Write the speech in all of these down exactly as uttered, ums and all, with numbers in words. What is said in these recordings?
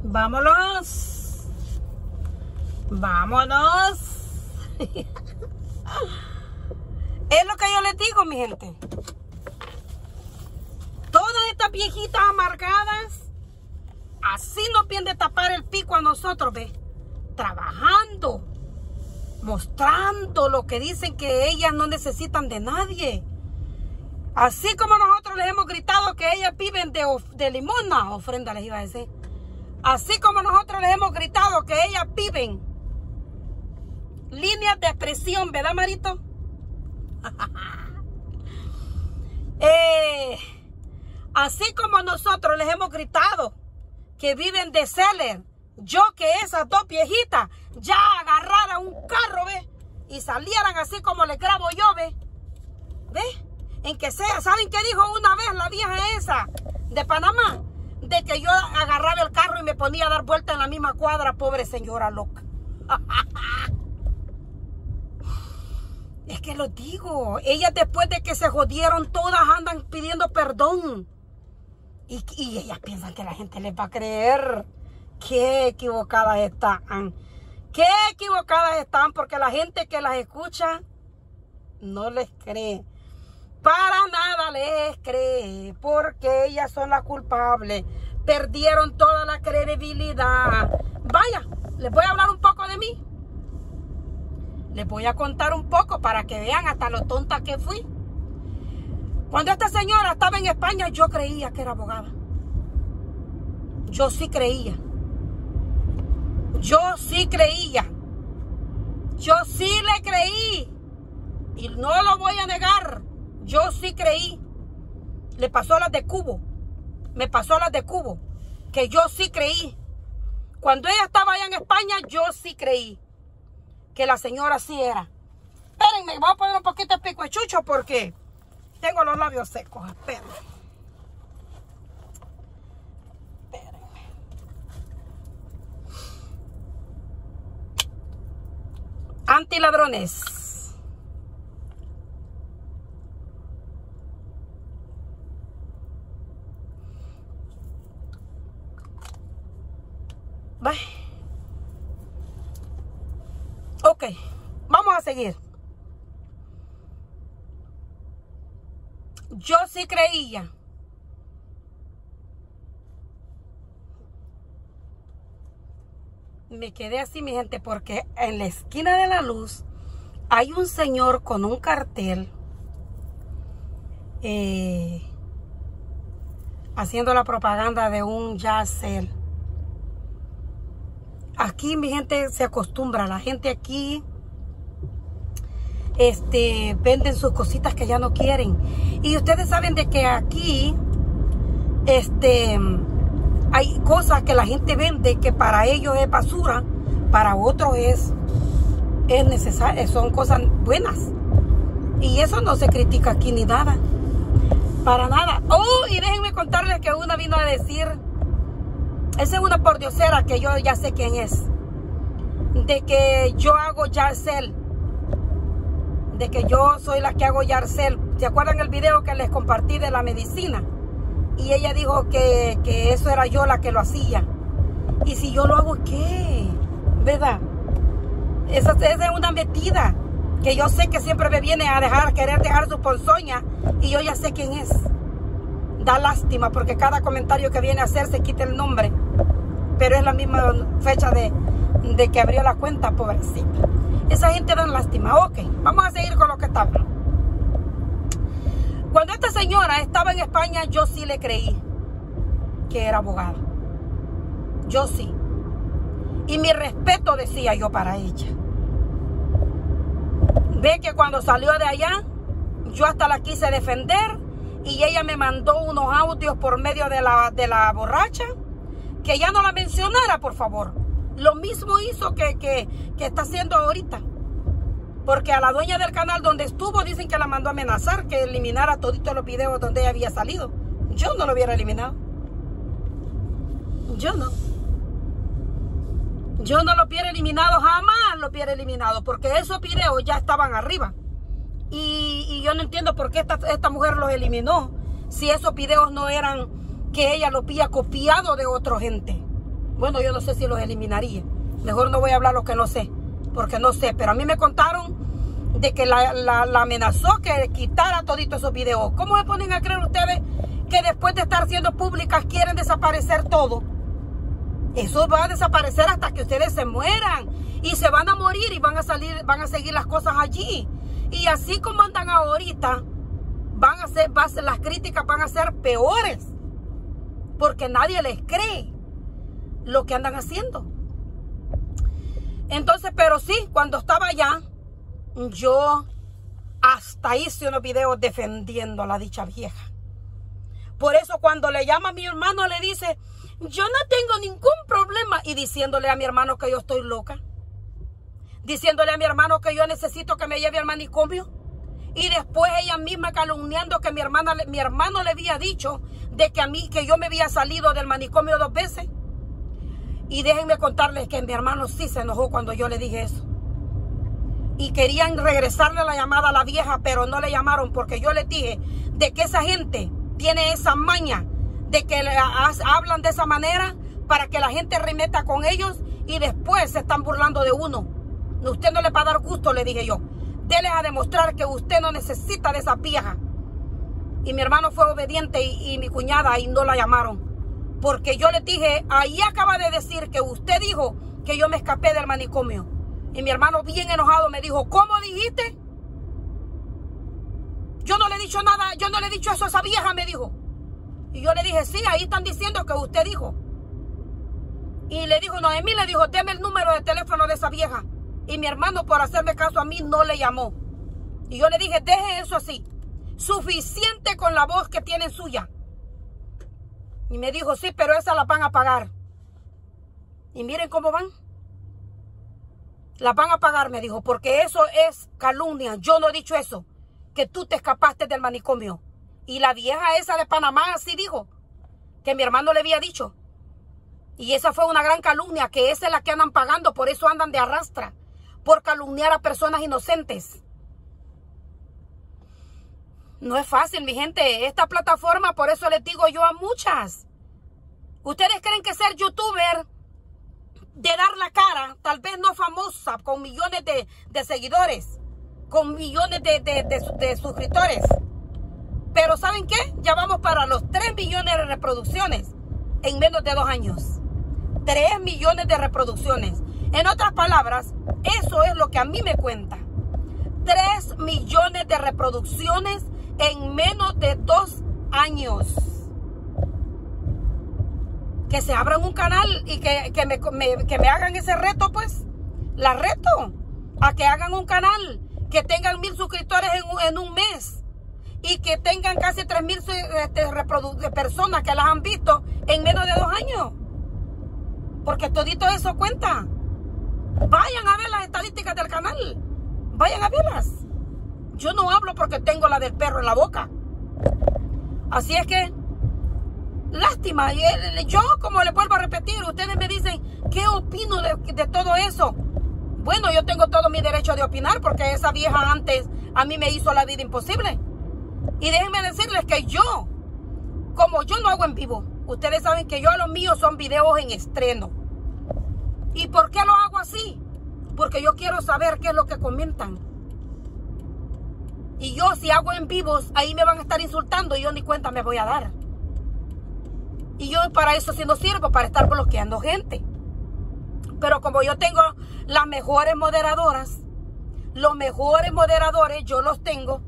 Vámonos. Vámonos. Es lo que yo les digo, mi gente. Todas estas viejitas amargadas, así nos vienen de tapar el pico a nosotros, ¿ves? Trabajando, mostrando lo que dicen que ellas no necesitan de nadie. Así como nosotros les hemos gritado que ellas viven de, de limosna, ofrenda les iba a decir. Así como nosotros les hemos gritado que ellas viven líneas de expresión, ¿verdad, Marito? eh, así como nosotros les hemos gritado que viven de seller, yo que esas dos viejitas ya agarraran un carro, ¿ves? Y salieran así como les grabo yo, ¿ves? ¿Ves? En que sea, ¿saben qué dijo una vez la vieja esa de Panamá? De que yo agarraba el carro y me ponía a dar vuelta en la misma cuadra, pobre señora loca. Es que lo digo, ellas después de que se jodieron todas andan pidiendo perdón. Y, y ellas piensan que la gente les va a creer. Qué equivocadas están. Qué equivocadas están porque la gente que las escucha no les cree. Para nada les cree, porque ellas son las culpables. Perdieron toda la credibilidad. Vaya, les voy a hablar un poco de mí. Les voy a contar un poco para que vean hasta lo tonta que fui. Cuando esta señora estaba en España, yo creía que era abogada. Yo sí creía. Yo sí creía. Yo sí le creí. Y no lo voy a negar. Yo sí creí. Le pasó a las de Cubo. Me pasó a las de Cubo. Que yo sí creí. Cuando ella estaba allá en España, yo sí creí. Que la señora sí era. Espérenme, voy a poner un poquito de pico de chucho porque tengo los labios secos. Espérenme. Espérenme. Antiladrones. Ok, vamos a seguir. Yo sí creía. Me quedé así, mi gente, porque en la esquina de la luz hay un señor con un cartel eh, haciendo la propaganda de un Yacel. Aquí mi gente se acostumbra, la gente aquí este, venden sus cositas que ya no quieren. Y ustedes saben de que aquí este, hay cosas que la gente vende que para ellos es basura, para otros es, es necesario, son cosas buenas. Y eso no se critica aquí ni nada, para nada. Oh, y déjenme contarles que una vino a decir... Esa es una pordiosera que yo ya sé quién es. De que yo hago Yarcel. De que yo soy la que hago Yarcel. ¿Se acuerdan el video que les compartí de la medicina? Y ella dijo que, que eso era yo la que lo hacía. Y si yo lo hago, ¿qué? ¿Verdad? Esa, esa es una metida. Que yo sé que siempre me viene a dejar, querer dejar su ponzoña. Y yo ya sé quién es. Da lástima porque cada comentario que viene a hacer se quita el nombre. Pero es la misma fecha de, de que abrió la cuenta, pobrecita. Esa gente da lástima. Ok, vamos a seguir con lo que estamos. Cuando esta señora estaba en España, yo sí le creí que era abogada. Yo sí. Y mi respeto decía yo para ella. Ve que cuando salió de allá, yo hasta la quise defender. Y ella me mandó unos audios por medio de la, de la borracha. Que ya no la mencionara, por favor. Lo mismo hizo que, que, que está haciendo ahorita. Porque a la dueña del canal donde estuvo dicen que la mandó a amenazar. Que eliminara toditos los videos donde ella había salido. Yo no lo hubiera eliminado. Yo no. Yo no lo hubiera eliminado. Jamás lo hubiera eliminado. Porque esos videos ya estaban arriba. Y, y yo no entiendo por qué esta, esta mujer los eliminó. Si esos videos no eran que ella los había copiado de otra gente. Bueno, yo no sé si los eliminaría. Mejor no voy a hablar lo que no sé, porque no sé. Pero a mí me contaron de que la, la, la amenazó que quitara toditos esos videos. ¿Cómo se ponen a creer ustedes que después de estar siendo públicas quieren desaparecer todo? Eso va a desaparecer hasta que ustedes se mueran. Y se van a morir y van a salir, van a seguir las cosas allí. Y así como andan ahorita, van a ser, va a ser, las críticas van a ser peores. Porque nadie les cree lo que andan haciendo. Entonces, pero sí, cuando estaba allá, yo hasta hice unos videos defendiendo a la dicha vieja. Por eso cuando le llama a mi hermano, le dice, yo no tengo ningún problema. Y diciéndole a mi hermano que yo estoy loca. Diciéndole a mi hermano que yo necesito que me lleve al manicomio. Y después ella misma calumniando que mi hermana, mi hermano le había dicho de que a mí, que yo me había salido del manicomio dos veces. Y déjenme contarles que mi hermano sí se enojó cuando yo le dije eso. Y querían regresarle la llamada a la vieja, pero no le llamaron porque yo les dije de que esa gente tiene esa maña de que le, a, hablan de esa manera para que la gente remeta con ellos y después se están burlando de uno. Usted no le va a dar gusto, le dije yo. Déles a demostrar que usted no necesita de esa vieja. Y mi hermano fue obediente y, y mi cuñada y no la llamaron. Porque yo le dije, ahí acaba de decir que usted dijo que yo me escapé del manicomio. Y mi hermano bien enojado me dijo, ¿cómo dijiste? Yo no le he dicho nada, yo no le he dicho eso a esa vieja, me dijo. Y yo le dije, sí, ahí están diciendo que usted dijo. Y le dijo, Noemí, le dijo, deme el número de teléfono de esa vieja. Y mi hermano, por hacerme caso a mí, no le llamó. Y yo le dije, deje eso así. Suficiente con la voz que tienen suya. Y me dijo, sí, pero esa la van a pagar. Y miren cómo van. La van a pagar, me dijo, porque eso es calumnia. Yo no he dicho eso, que tú te escapaste del manicomio. Y la vieja esa de Panamá así dijo, que mi hermano le había dicho. Y esa fue una gran calumnia, que esa es la que andan pagando, por eso andan de arrastra, por calumniar a personas inocentes. No es fácil, mi gente. Esta plataforma, por eso les digo yo a muchas. ¿Ustedes creen que ser youtuber, de dar la cara, tal vez no famosa, con millones de, de seguidores, con millones de, de, de, de suscriptores? Pero ¿saben qué? Ya vamos para los tres millones de reproducciones en menos de dos años. tres millones de reproducciones. En otras palabras, eso es lo que a mí me cuenta. tres millones de reproducciones en menos de dos años. Que se abran un canal y que, que, me, me, que me hagan ese reto, pues. La reto a que hagan un canal, que tengan mil suscriptores en un, en un mes. Y que tengan casi tres mil este, personas que las han visto en menos de dos años. Porque todito eso cuenta. Vayan a ver las estadísticas del canal. Vayan a verlas. Yo no hablo porque tengo la del perro en la boca. Así es que, lástima. Yo, como les vuelvo a repetir, ustedes me dicen, ¿qué opino de, de todo eso? Bueno, yo tengo todo mi derecho de opinar porque esa vieja antes a mí me hizo la vida imposible. Y déjenme decirles que yo, como yo no hago en vivo, ustedes saben que yo a los míos son videos en estreno. ¿Y por qué lo hago así? Porque yo quiero saber qué es lo que comentan. Y yo si hago en vivos, ahí me van a estar insultando y yo ni cuenta me voy a dar. Y yo para eso sí no sirvo, para estar bloqueando gente. Pero como yo tengo las mejores moderadoras, los mejores moderadores, yo los tengo.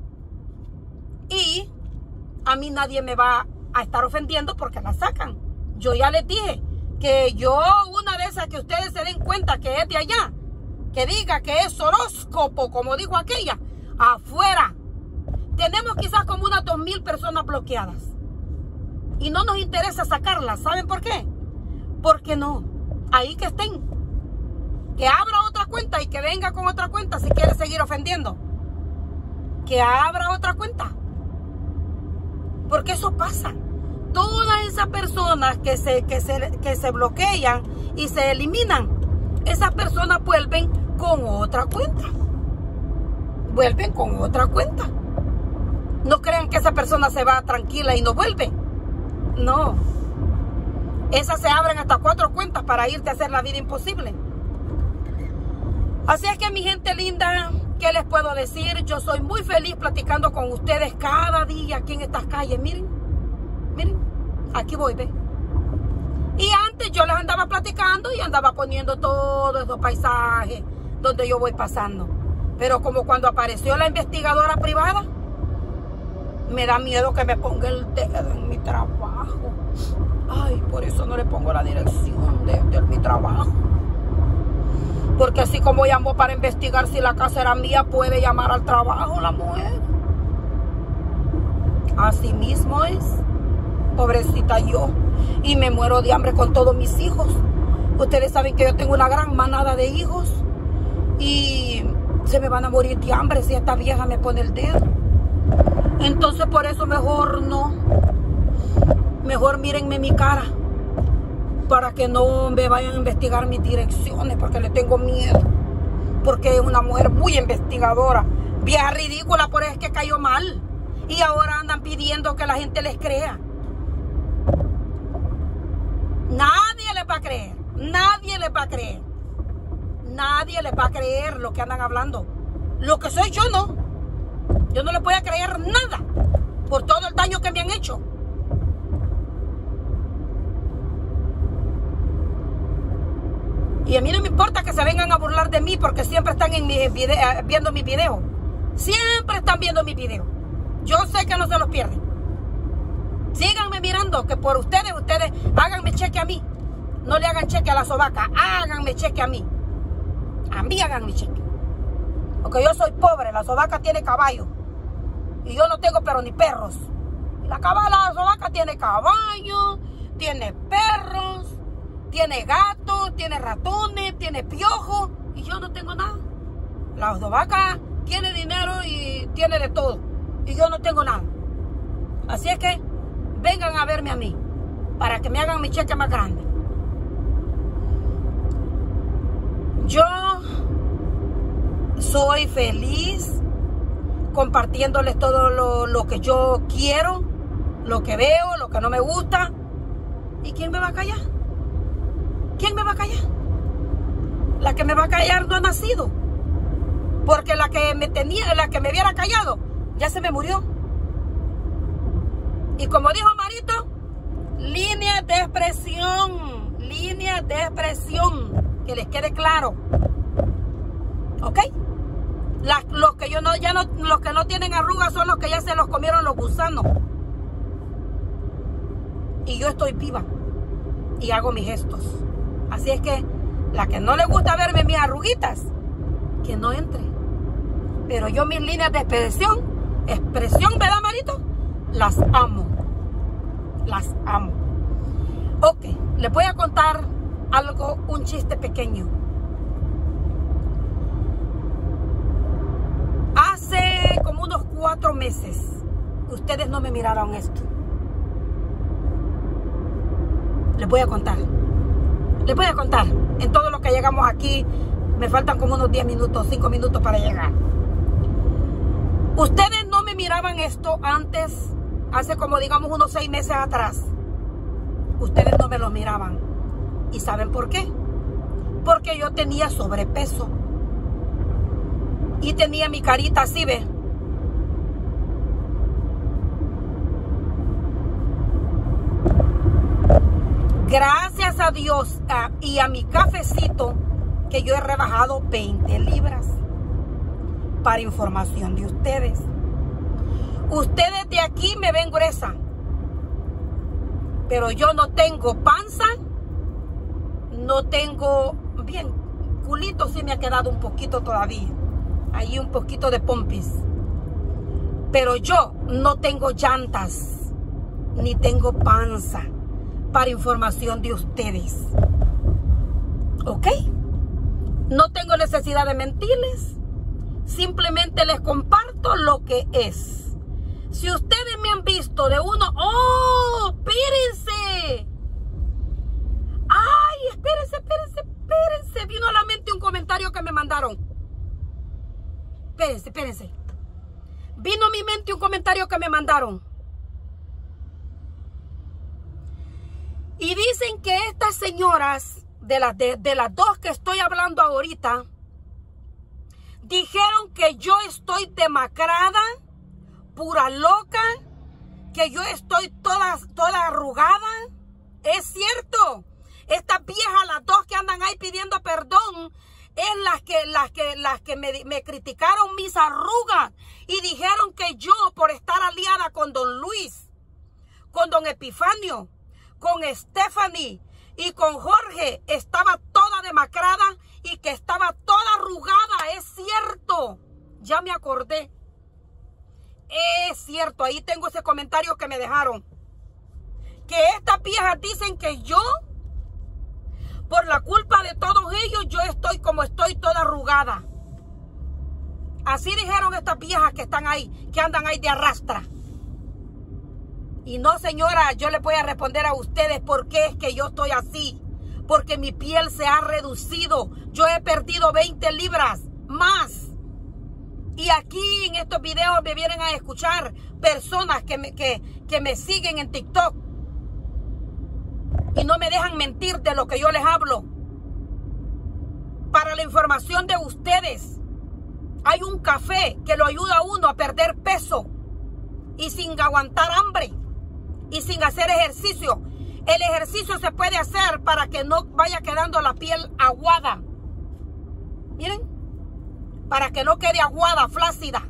Y a mí nadie me va a estar ofendiendo porque la sacan. Yo ya les dije que yo, una de esas que ustedes se den cuenta que es de allá, que diga que es horóscopo, como dijo aquella, afuera. Tenemos quizás como unas dos mil personas bloqueadas. Y no nos interesa sacarlas. ¿Saben por qué? Porque no. Ahí que estén. Que abra otra cuenta y que venga con otra cuenta si quiere seguir ofendiendo. Que abra otra cuenta. Porque eso pasa. Todas esas personas que se, que se, que se bloquean y se eliminan, esas personas vuelven con otra cuenta. Vuelven con otra cuenta. No crean que esa persona se va tranquila y no vuelve. No. Esas se abren hasta cuatro cuentas para irte a hacer la vida imposible. Así es que, mi gente linda, ¿qué les puedo decir? Yo soy muy feliz platicando con ustedes cada día aquí en estas calles. Miren, miren, aquí voy, ve. Y antes yo les andaba platicando y andaba poniendo todos esos paisajes donde yo voy pasando. Pero como cuando apareció la investigadora privada, me da miedo que me ponga el dedo en mi trabajo. Ay, por eso no le pongo la dirección de, de mi trabajo. Porque así como llamó para investigar si la casa era mía, puede llamar al trabajo la mujer. Así mismo es. Pobrecita yo. Y me muero de hambre con todos mis hijos. Ustedes saben que yo tengo una gran manada de hijos. Y se me van a morir de hambre si esta vieja me pone el dedo. Entonces por eso mejor no. Mejor mírenme mi cara. Para que no me vayan a investigar mis direcciones. Porque le tengo miedo. Porque es una mujer muy investigadora. Vieja ridícula, por eso es que cayó mal. Y ahora andan pidiendo que la gente les crea. Nadie les va a creer. Nadie les va a creer. Nadie les va a creer lo que andan hablando. Lo que soy yo no. Yo no les voy a creer nada. Por todo el daño que me han hecho. Y a mí no me importa que se vengan a burlar de mí porque siempre están en mi video, viendo mis videos. Siempre están viendo mis videos. Yo sé que no se los pierden. Síganme mirando, que por ustedes, ustedes háganme cheque a mí. No le hagan cheque a la sobaca, háganme cheque a mí. A mí háganme cheque. Porque yo soy pobre, la sobaca tiene caballo. Y yo no tengo pero ni perros. La, la sobaca tiene caballo, tiene perros, tiene gatos, tiene ratones, tiene piojos. Y yo no tengo nada. La sobaca tiene dinero y tiene de todo. Y yo no tengo nada. Así es que vengan a verme a mí, para que me hagan mi cheque más grande. Yo soy feliz compartiéndoles todo lo, lo que yo quiero, lo que veo, lo que no me gusta. ¿Y quién me va a callar? ¿Quién me va a callar? La que me va a callar no ha nacido. Porque la que me tenía, la que me hubiera callado, ya se me murió. Y como dijo Marito, líneas de expresión, líneas de expresión, que les quede claro, ¿ok? Las, los que yo no, ya no, los que no tienen arrugas son los que ya se los comieron los gusanos. Y yo estoy viva y hago mis gestos. Así es que la que no le gusta verme mis arruguitas, que no entre. Pero yo mis líneas de expresión, expresión, ¿verdad, Marito? Las amo. Las amo. Ok, les voy a contar algo, un chiste pequeño. Hace como unos cuatro meses, ustedes no me miraron esto. Les voy a contar. Les voy a contar. En todo lo que llegamos aquí, me faltan como unos diez minutos, cinco minutos para llegar. Ustedes no me miraban esto antes. Hace como digamos unos seis meses atrás. Ustedes no me lo miraban. ¿Y saben por qué? Porque yo tenía sobrepeso. Y tenía mi carita así, ¿ve? Gracias a Dios a, y a mi cafecito, que yo he rebajado veinte libras. Para información de ustedes. Ustedes de aquí me ven gruesa, pero yo no tengo panza, no tengo, bien, culito sí me ha quedado un poquito todavía, ahí un poquito de pompis, pero yo no tengo llantas, ni tengo panza, para información de ustedes, ¿ok? No tengo necesidad de mentirles, simplemente les comparto lo que es. Si ustedes me han visto de uno, ¡oh! ¡Espérense! ¡Ay! Espérense, espérense, espérense. Vino a la mente un comentario que me mandaron. Espérense, espérense. Vino a mi mente un comentario que me mandaron. Y dicen estas señoras, de las, de, de las dos que estoy hablando ahorita, dijeron que yo estoy demacrada, pura loca, que yo estoy toda, toda arrugada. Es cierto. Estas viejas, las dos que andan ahí pidiendo perdón, es las que, las que, las que me, me criticaron mis arrugas y dijeron que yo, por estar aliada con don Luis, con don Epifanio, con Stephanie y con Jorge, estaba toda demacrada y que estaba toda arrugada. Es cierto. Ya me acordé. Es cierto. Ahí tengo ese comentario que me dejaron. Que estas viejas dicen que yo, por la culpa de todos ellos, yo estoy como estoy, toda arrugada. Así dijeron estas viejas que están ahí, que andan ahí de arrastra. Y no, señora, yo les voy a responder a ustedes por qué es que yo estoy así. Porque mi piel se ha reducido. Yo he perdido veinte libras más. Y aquí en estos videos me vienen a escuchar personas que me, que, que me siguen en TikTok. Y no me dejan mentir de lo que yo les hablo. Para la información de ustedes, hay un café que lo ayuda a uno a perder peso. Y sin aguantar hambre. Y sin hacer ejercicio. El ejercicio se puede hacer para que no vaya quedando la piel aguada. Miren. Para que no quede aguada, flácida.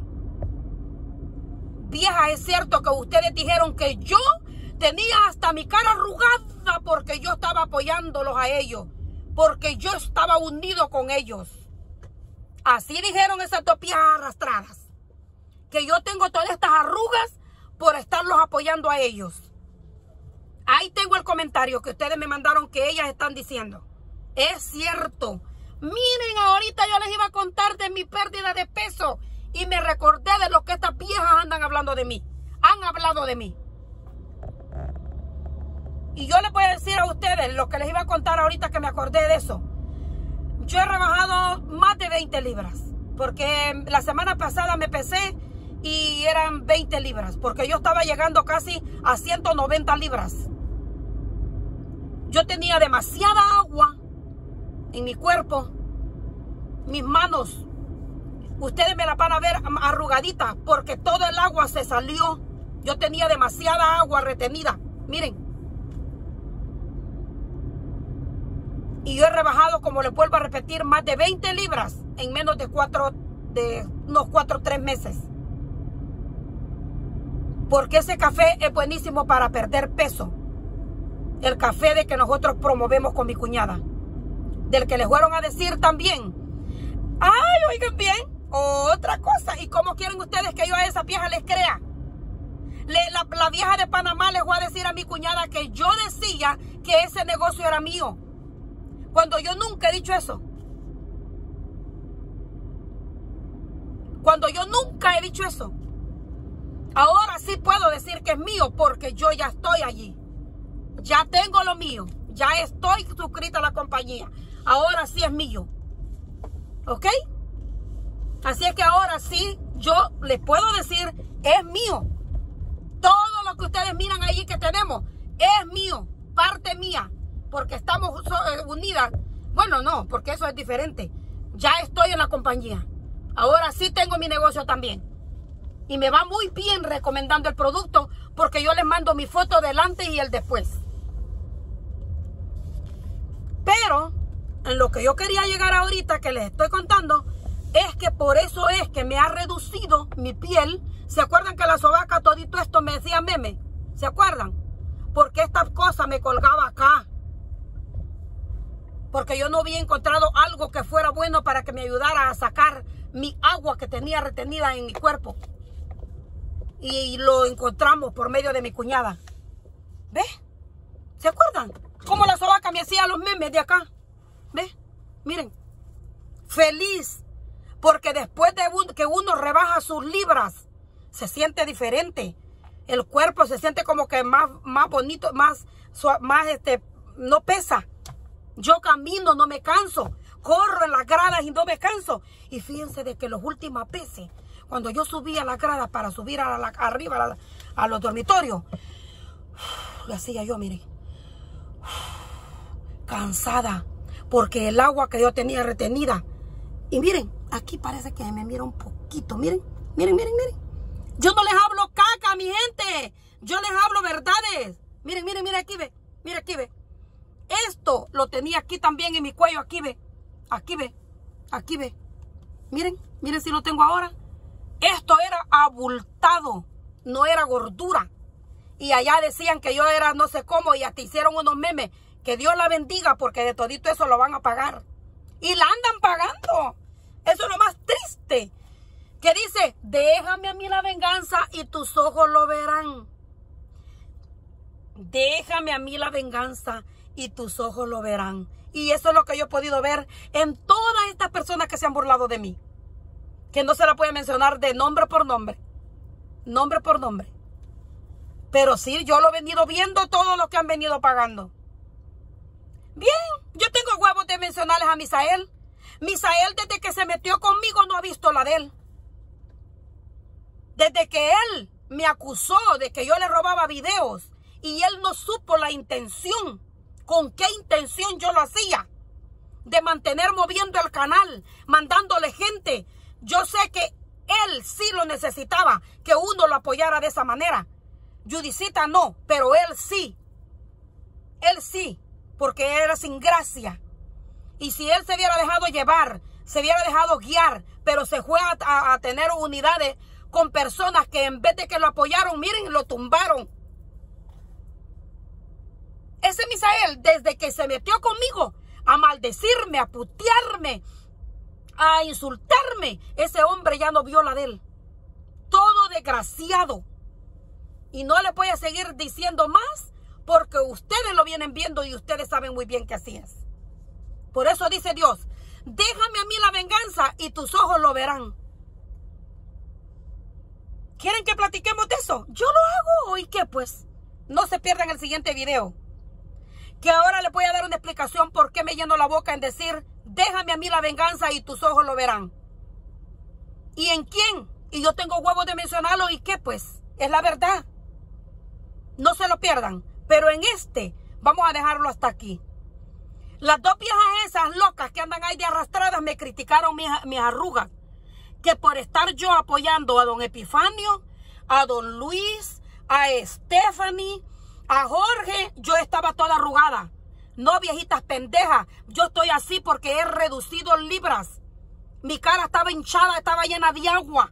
Vieja, es cierto que ustedes dijeron que yo tenía hasta mi cara arrugada porque yo estaba apoyándolos a ellos. Porque yo estaba unido con ellos. Así dijeron esas dos viejas arrastradas. Que yo tengo todas estas arrugas por estarlos apoyando a ellos. Ahí tengo el comentario que ustedes me mandaron que ellas están diciendo. Es cierto. Miren, ahorita yo les iba a contar de mi pérdida de peso. Y me recordé de lo que estas viejas andan hablando de mí. Han hablado de mí. Y yo les voy a decir a ustedes lo que les iba a contar ahorita que me acordé de eso. Yo he rebajado más de veinte libras. Porque la semana pasada me pesé y eran veinte libras. Porque yo estaba llegando casi a ciento noventa libras. Yo tenía demasiada agua en mi cuerpo. Mis manos, ustedes me la van a ver arrugadita porque todo el agua se salió. Yo tenía demasiada agua retenida. Miren. Y yo he rebajado, como les vuelvo a repetir, más de veinte libras en menos de cuatro, de unos cuatro o tres meses. Porque ese café es buenísimo para perder peso. El café de que nosotros promovemos con mi cuñada. Del que les fueron a decir también. Ay, oigan bien, otra cosa. ¿Y cómo quieren ustedes que yo a esa vieja les crea? Le, la, la vieja de Panamá les voy a decir a mi cuñada que yo decía que ese negocio era mío. Cuando yo nunca he dicho eso. Cuando yo nunca he dicho eso. Ahora sí puedo decir que es mío porque yo ya estoy allí. Ya tengo lo mío. Ya estoy suscrita a la compañía. Ahora sí es mío. ¿Ok? Así es que ahora sí yo les puedo decir es mío. Todo lo que ustedes miran allí que tenemos es mío. Parte mía. Porque estamos unidas. Bueno, no, porque eso es diferente. Ya estoy en la compañía. Ahora sí tengo mi negocio también. Y me va muy bien recomendando el producto porque yo les mando mi foto del antes y el después. Pero en lo que yo quería llegar ahorita que les estoy contando es que por eso es que me ha reducido mi piel. ¿Se acuerdan que la sobaca todito esto me decía meme? ¿Se acuerdan? Porque esta cosa me colgaba acá. Porque yo no había encontrado algo que fuera bueno para que me ayudara a sacar mi agua que tenía retenida en mi cuerpo. Y lo encontramos por medio de mi cuñada. ¿Ves? ¿Se acuerdan? Cómo la sobaca me hacía los memes de acá. ¿Ves? Miren. Feliz. Porque después de un, que uno rebaja sus libras, se siente diferente. El cuerpo se siente como que más, más bonito, más, más este, no pesa. Yo camino, no me canso. Corro en las gradas y no me canso. Y fíjense de que las últimas veces, cuando yo subía a las gradas para subir a la, arriba a, la, a los dormitorios, lo hacía yo, miren. cansada porque el agua que yo tenía retenida. Y miren, aquí parece que me mira un poquito. Miren, miren, miren, miren. Yo no les hablo caca, mi gente. Yo les hablo verdades. Miren, miren, miren, aquí ve. Mira, aquí ve. Esto lo tenía aquí también en mi cuello. Aquí ve. Aquí ve. Aquí ve. Miren, miren si lo tengo ahora. Esto era abultado. No era gordura. Y allá decían que yo era no sé cómo. Y hasta hicieron unos memes. Que Dios la bendiga porque de todito eso lo van a pagar. Y la andan pagando. Eso es lo más triste. Que dice, déjame a mí la venganza y tus ojos lo verán. Déjame a mí la venganza y tus ojos lo verán. Y eso es lo que yo he podido ver en todas estas personas que se han burlado de mí. Que no se la puede mencionar de nombre por nombre. Nombre por nombre. Pero sí, yo lo he venido viendo todo lo que han venido pagando. Bien, yo tengo huevos de mencionarles a Misael. Misael desde que se metió conmigo no ha visto la de él. Desde que él me acusó de que yo le robaba videos y él no supo la intención, con qué intención yo lo hacía, de mantener moviendo el canal, mandándole gente. Yo sé que él sí lo necesitaba, que uno lo apoyara de esa manera. Judicita no, pero él sí. Él sí, porque era sin gracia. Y si él se hubiera dejado llevar, se hubiera dejado guiar, pero se fue a, a, a tener unidades con personas que en vez de que lo apoyaron, miren, lo tumbaron. Ese Misael, desde que se metió conmigo a maldecirme, a putearme, a insultarme, ese hombre ya no vio la de él. Todo desgraciado. Y no le voy a seguir diciendo más porque ustedes lo vienen viendo y ustedes saben muy bien que así es. Por eso dice Dios, déjame a mí la venganza y tus ojos lo verán. ¿Quieren que platiquemos de eso? Yo lo hago. ¿Y qué pues? No se pierdan el siguiente video. Que ahora les voy a dar una explicación por qué me lleno la boca en decir, déjame a mí la venganza y tus ojos lo verán. ¿Y en quién? Y yo tengo huevos de mencionarlo. ¿Y qué pues? Es la verdad. No se lo pierdan. Pero en este vamos a dejarlo hasta aquí. Las dos viejas esas locas que andan ahí de arrastradas me criticaron mis, mis arrugas. Que por estar yo apoyando a don Epifanio, a don Luis, a Stephanie, a Jorge, yo estaba toda arrugada. No, viejitas pendejas, yo estoy así porque he reducido libras. Mi cara estaba hinchada, estaba llena de agua.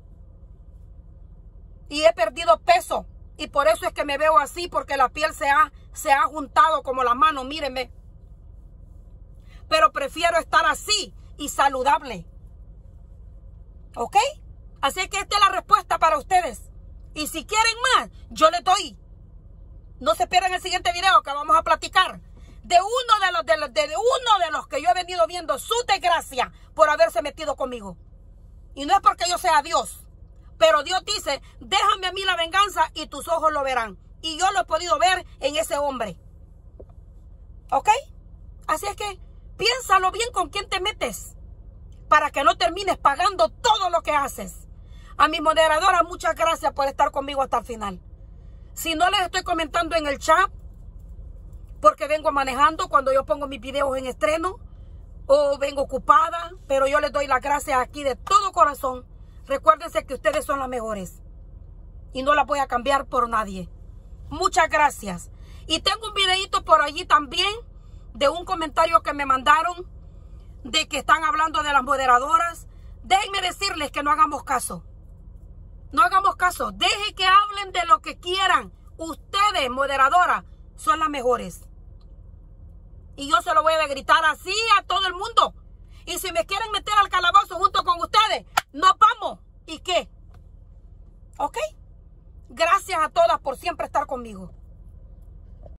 Y he perdido peso. Y por eso es que me veo así, porque la piel se ha, se ha juntado como la mano, mírenme. Pero prefiero estar así y saludable. ¿Ok? Así que esta es la respuesta para ustedes. Y si quieren más, yo les doy. No se pierdan el siguiente video que vamos a platicar de uno de los, de los, de uno de los que yo he venido viendo su desgracia por haberse metido conmigo. Y no es porque yo sea Dios. Pero Dios dice, déjame a mí la venganza y tus ojos lo verán. Y yo lo he podido ver en ese hombre. ¿Ok? Así es que piénsalo bien con quién te metes. Para que no termines pagando todo lo que haces. A mi moderadora, muchas gracias por estar conmigo hasta el final. Si no les estoy comentando en el chat, porque vengo manejando cuando yo pongo mis videos en estreno, o vengo ocupada, pero yo les doy las gracias aquí de todo corazón. Recuérdense que ustedes son las mejores. Y no las voy a cambiar por nadie. Muchas gracias. Y tengo un videito por allí también, de un comentario que me mandaron, de que están hablando de las moderadoras. Déjenme decirles que no hagamos caso. No hagamos caso. Dejen que hablen de lo que quieran. Ustedes, moderadoras, son las mejores. Y yo se lo voy a gritar así a todo el mundo. Y si me quieren meter al calabozo junto con ustedes, nos vamos. ¿Y qué? ¿Ok? Gracias a todas por siempre estar conmigo.